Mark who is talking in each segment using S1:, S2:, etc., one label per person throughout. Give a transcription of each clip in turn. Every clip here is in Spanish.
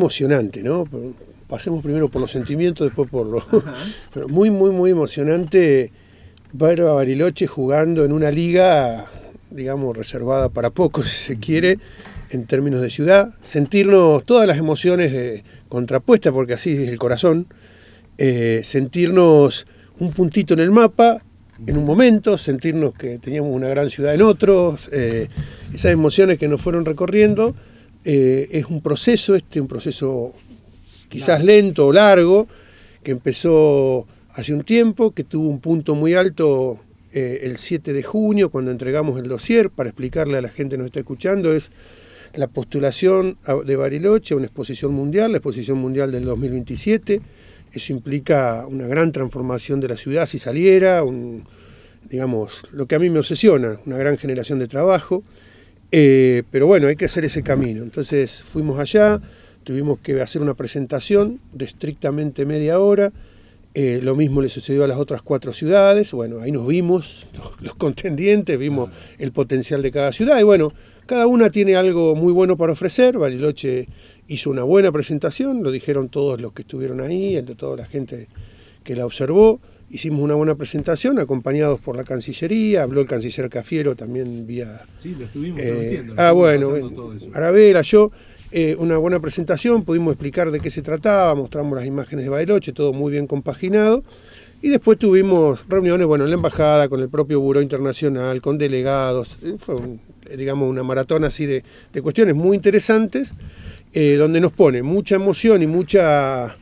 S1: emocionante, ¿no? Pasemos primero por los sentimientos, después por lo... Pero muy, muy, muy emocionante ver a Bariloche jugando en una liga, digamos, reservada para pocos, si se quiere, en términos de ciudad. Sentirnos todas las emociones contrapuestas, porque así es el corazón. Sentirnos un puntito en el mapa en un momento, sentirnos que teníamos una gran ciudad en otros. Esas emociones que nos fueron recorriendo. Es un proceso, un proceso quizás lento o largo, que empezó hace un tiempo, que tuvo un punto muy alto el 7 de junio, cuando entregamos el dossier, para explicarle a la gente que nos está escuchando, es la postulación de Bariloche a una exposición mundial, la exposición mundial del 2027. Eso implica una gran transformación de la ciudad si saliera, digamos, lo que a mí me obsesiona, una gran generación de trabajo. Pero bueno, hay que hacer ese camino. Entonces fuimos allá, tuvimos que hacer una presentación de estrictamente media hora. Lo mismo le sucedió a las otras 4 ciudades. Bueno, ahí nos vimos, los contendientes, vimos el potencial de cada ciudad. Y bueno, cada una tiene algo muy bueno para ofrecer. Bariloche hizo una buena presentación, lo dijeron todos los que estuvieron ahí, entre toda la gente que la observó. Hicimos una buena presentación, acompañados por la Cancillería, habló el canciller Cafiero también vía...
S2: Sí, lo estuvimos transmitiendo.
S1: Bueno, Arabela, yo, una buena presentación, pudimos explicar de qué se trataba, mostramos las imágenes de Bariloche, todo muy bien compaginado. Y después tuvimos reuniones, bueno, en la embajada, con el propio Buró Internacional, con delegados. Fue, digamos, una maratón así de cuestiones muy interesantes, donde nos pone mucha emoción y mucha...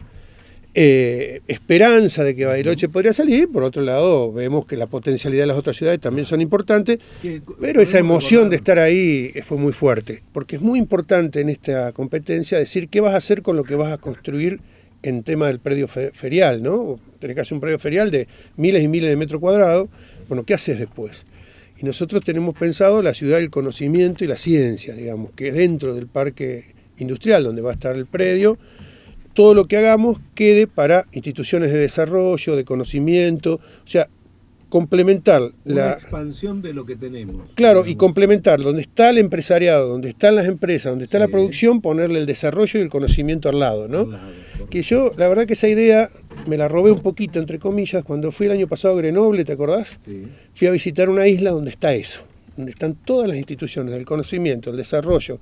S1: esperanza de que Bariloche podría salir. Por otro lado, vemos que la potencialidad de las otras ciudades también son importantes, pero esa emoción de estar ahí fue muy fuerte, porque es muy importante en esta competencia decir qué vas a hacer con lo que vas a construir en tema del predio ferial, ¿no? Tenés que hacer un predio ferial de miles y miles de metros cuadrados. Bueno, ¿qué haces después? Y nosotros tenemos pensado la ciudad del conocimiento y la ciencia, digamos, que dentro del parque industrial donde va a estar el predio, todo lo que hagamos quede para instituciones de desarrollo, de conocimiento, o sea, complementar
S2: una expansión de lo que tenemos.
S1: Claro, digamos. Y complementar donde está el empresariado, donde están las empresas, donde está la producción, ponerle el desarrollo y el conocimiento al lado, ¿no? Que yo, la verdad que esa idea me la robé un poquito, entre comillas, cuando fui el año pasado a Grenoble, ¿te acordás? Sí. Fui a visitar una isla donde está eso, donde están todas las instituciones del conocimiento, el desarrollo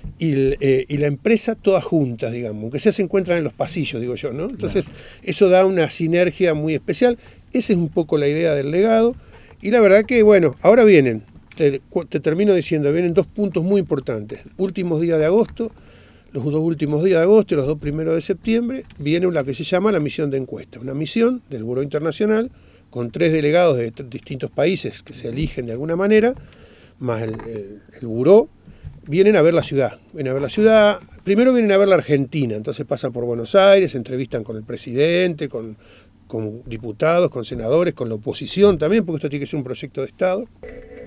S1: y la empresa todas juntas, digamos, aunque se encuentran en los pasillos, digo yo, ¿no? Entonces, eso da una sinergia muy especial. Esa es un poco la idea del legado. Y la verdad que, bueno, ahora vienen, te termino diciendo, vienen 2 puntos muy importantes. Últimos días de agosto, los 2 últimos días de agosto y los 2 primeros de septiembre, viene la que se llama la misión de encuesta. Una misión del Buró Internacional con 3 delegados de distintos países que se eligen de alguna manera, más el Buró. Vienen a ver la ciudad, primero vienen a ver la Argentina, entonces pasan por Buenos Aires, se entrevistan con el presidente, con diputados, con senadores, con la oposición también, porque esto tiene que ser un proyecto de Estado.